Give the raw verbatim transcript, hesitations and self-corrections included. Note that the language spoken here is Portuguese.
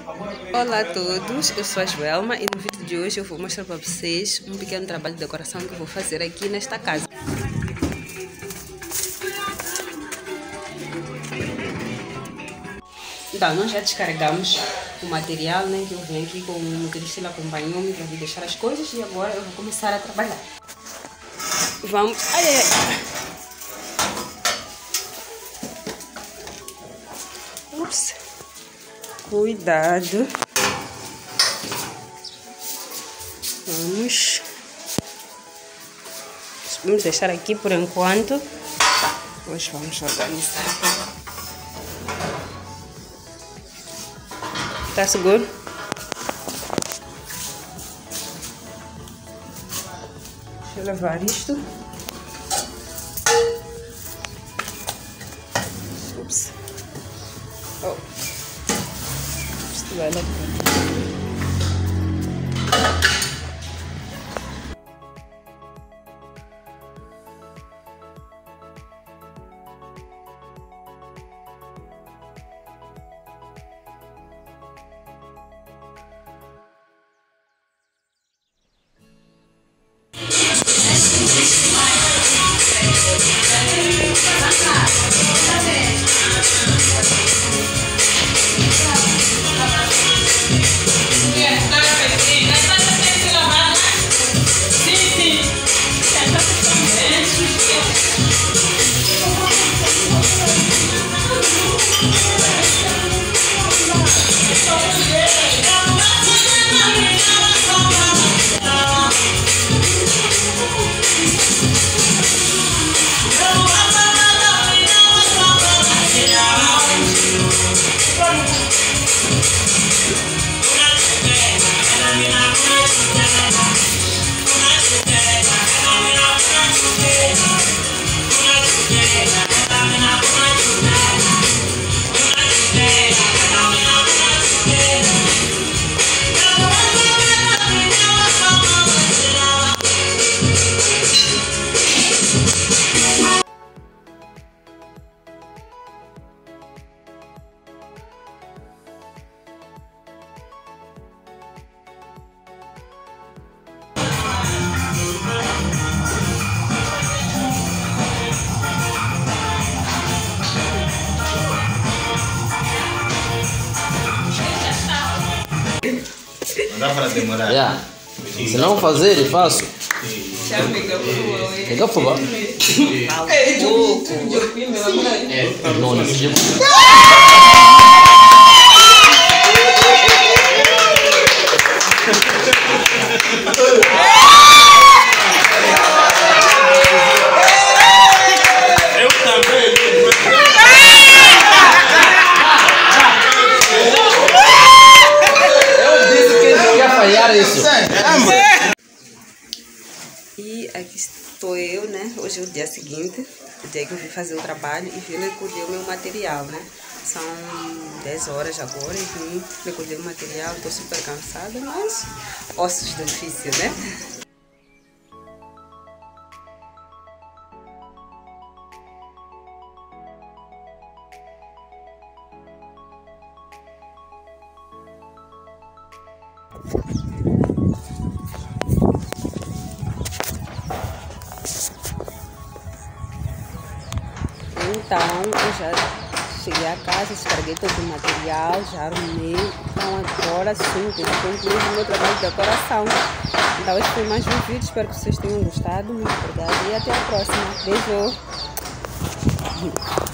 Olá a todos, eu sou a Joelma e no vídeo de hoje eu vou mostrar para vocês um pequeno trabalho de decoração que eu vou fazer aqui nesta casa. Então, nós já descarregamos o material, né, que eu vim aqui com o motorista, ele acompanhou-me para vir deixar as coisas e agora eu vou começar a trabalhar. Vamos... Ai, ai, ai. Ups. Cuidado. Vamos. Vamos deixar aqui por enquanto. Depois vamos organizar. Tá seguro? Deixa eu levar isto. Ups. Oh. Isto vai lá. Não dá para demorar. Yeah. Se não fazer, eu faço. Legal, por favor. Não, não se Eu também. Isso. E aqui estou eu, né? Hoje é o dia seguinte, o dia que eu vim fazer o trabalho e vim recolher o meu material, né? São dez horas agora e vim recolher o material, estou super cansada, mas ossos do ofício, né? Então, eu já cheguei a casa, descarreguei todo o material, já arrumei. Então, agora sim, eu concluí o meu trabalho de decoração. Então, esse foi mais um vídeo, espero que vocês tenham gostado. Muito obrigada e até a próxima. Beijo!